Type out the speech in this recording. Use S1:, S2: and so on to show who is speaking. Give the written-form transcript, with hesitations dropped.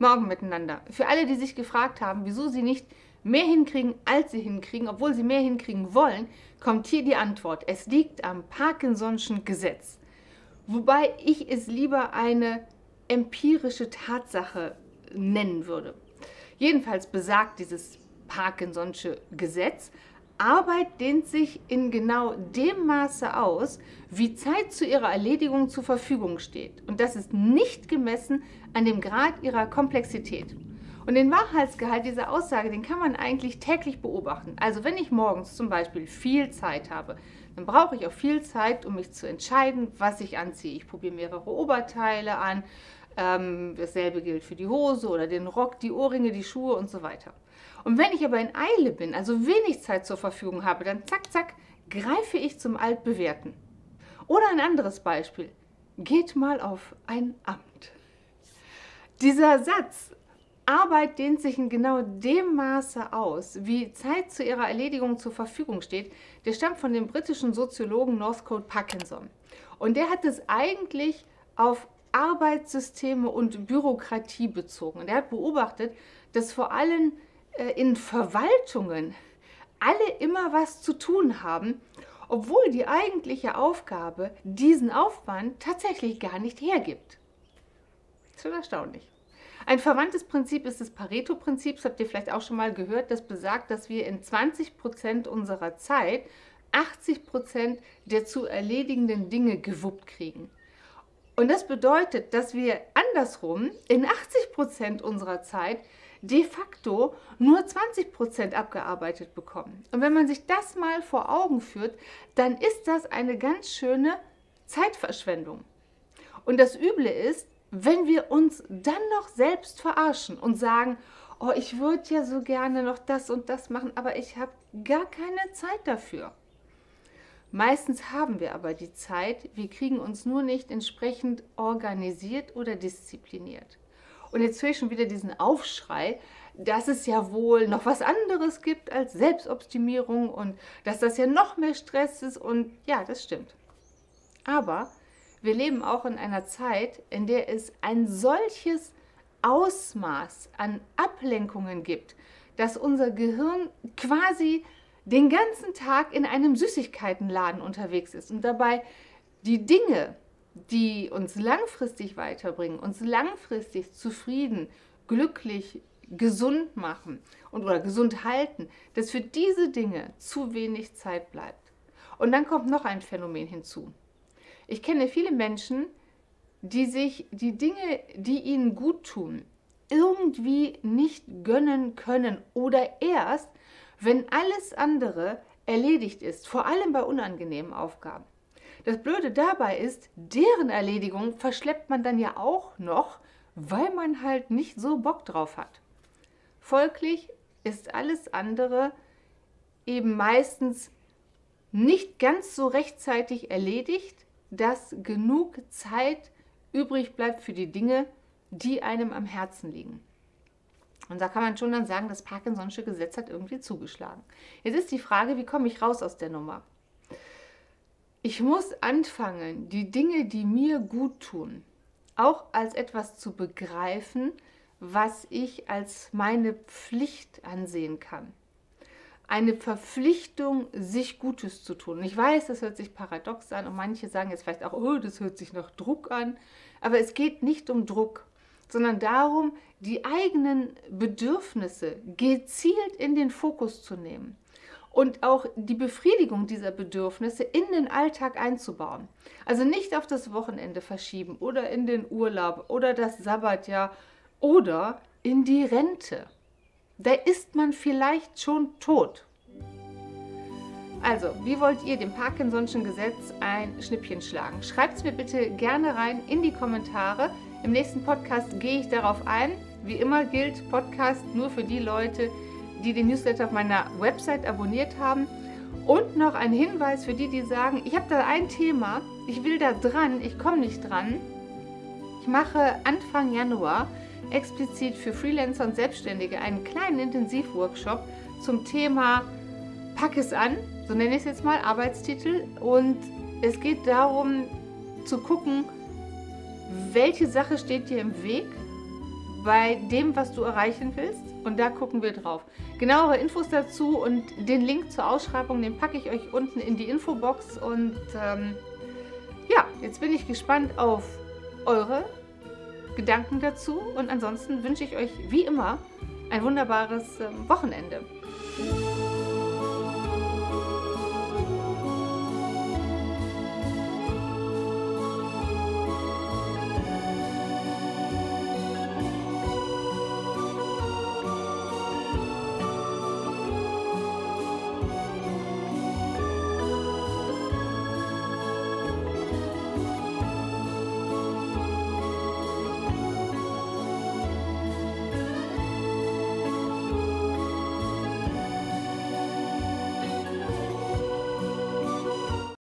S1: Morgen miteinander. Für alle, die sich gefragt haben, wieso sie nicht mehr hinkriegen, als sie hinkriegen, obwohl sie mehr hinkriegen wollen, kommt hier die Antwort. Es liegt am Parkinson'schen Gesetz. Wobei ich es lieber eine empirische Tatsache nennen würde. Jedenfalls besagt dieses Parkinson'sche Gesetz, Arbeit dehnt sich in genau dem Maße aus, wie Zeit zu ihrer Erledigung zur Verfügung steht. Und das ist nicht gemessen an dem Grad ihrer Komplexität. Und den Wahrheitsgehalt dieser Aussage, den kann man eigentlich täglich beobachten. Also wenn ich morgens zum Beispiel viel Zeit habe, dann brauche ich auch viel Zeit, um mich zu entscheiden, was ich anziehe. Ich probiere mehrere Oberteile an. Dasselbe gilt für die Hose oder den Rock, die Ohrringe, die Schuhe und so weiter. Und wenn ich aber in Eile bin, also wenig Zeit zur Verfügung habe, dann zack, zack, greife ich zum Altbewährten. Oder ein anderes Beispiel. Geht mal auf ein Amt. Dieser Satz, Arbeit dehnt sich in genau dem Maße aus, wie Zeit zu ihrer Erledigung zur Verfügung steht, der stammt von dem britischen Soziologen Northcote Parkinson. Und der hat es eigentlich auf Arbeitssysteme und Bürokratie bezogen. Und er hat beobachtet, dass vor allem in Verwaltungen alle immer was zu tun haben, obwohl die eigentliche Aufgabe diesen Aufwand tatsächlich gar nicht hergibt. Das ist schon erstaunlich. Ein verwandtes Prinzip ist das Pareto-Prinzip, das habt ihr vielleicht auch schon mal gehört, das besagt, dass wir in 20% unserer Zeit 80% der zu erledigenden Dinge gewuppt kriegen. Und das bedeutet, dass wir andersrum in 80% unserer Zeit de facto nur 20% abgearbeitet bekommen. Und wenn man sich das mal vor Augen führt, dann ist das eine ganz schöne Zeitverschwendung. Und das Üble ist, wenn wir uns dann noch selbst verarschen und sagen, oh, ich würde ja so gerne noch das und das machen, aber ich habe gar keine Zeit dafür. Meistens haben wir aber die Zeit, wir kriegen uns nur nicht entsprechend organisiert oder diszipliniert. Und jetzt höre ich schon wieder diesen Aufschrei, dass es ja wohl noch was anderes gibt als Selbstoptimierung und dass das ja noch mehr Stress ist und ja, das stimmt. Aber wir leben auch in einer Zeit, in der es ein solches Ausmaß an Ablenkungen gibt, dass unser Gehirn quasi den ganzen Tag in einem Süßigkeitenladen unterwegs ist und dabei die Dinge, die uns langfristig weiterbringen, uns langfristig zufrieden, glücklich, gesund machen oder gesund halten, dass für diese Dinge zu wenig Zeit bleibt. Und dann kommt noch ein Phänomen hinzu. Ich kenne viele Menschen, die sich die Dinge, die ihnen gut tun, irgendwie nicht gönnen können oder erst, wenn alles andere erledigt ist, vor allem bei unangenehmen Aufgaben. Das Blöde dabei ist, deren Erledigung verschleppt man dann ja auch noch, weil man halt nicht so Bock drauf hat. Folglich ist alles andere eben meistens nicht ganz so rechtzeitig erledigt, dass genug Zeit übrig bleibt für die Dinge, die einem am Herzen liegen. Und da kann man schon dann sagen, das Parkinson'sche Gesetz hat irgendwie zugeschlagen. Jetzt ist die Frage, wie komme ich raus aus der Nummer? Ich muss anfangen, die Dinge, die mir gut tun, auch als etwas zu begreifen, was ich als meine Pflicht ansehen kann. Eine Verpflichtung, sich Gutes zu tun. Ich weiß, das hört sich paradox an und manche sagen jetzt vielleicht auch, oh, das hört sich nach Druck an. Aber es geht nicht um Druck, sondern darum, die eigenen Bedürfnisse gezielt in den Fokus zu nehmen und auch die Befriedigung dieser Bedürfnisse in den Alltag einzubauen. Also nicht auf das Wochenende verschieben oder in den Urlaub oder das Sabbatjahr oder in die Rente. Da ist man vielleicht schon tot. Also, wie wollt ihr dem Parkinson'schen Gesetz ein Schnippchen schlagen? Schreibt es mir bitte gerne rein in die Kommentare. Im nächsten Podcast gehe ich darauf ein. Wie immer gilt Podcast nur für die Leute, die den Newsletter auf meiner Website abonniert haben. Und noch ein Hinweis für die, die sagen, ich habe da ein Thema, ich will da dran, ich komme nicht dran. Ich mache Anfang Januar explizit für Freelancer und Selbstständige einen kleinen Intensivworkshop zum Thema Pack es an, so nenne ich es jetzt mal, Arbeitstitel. Und es geht darum zu gucken, welche Sache steht dir im Weg, bei dem, was du erreichen willst. Und da gucken wir drauf. Genauere Infos dazu und den Link zur Ausschreibung, den packe ich euch unten in die Infobox. Und ja, jetzt bin ich gespannt auf eure Gedanken dazu. Und ansonsten wünsche ich euch wie immer ein wunderbares Wochenende.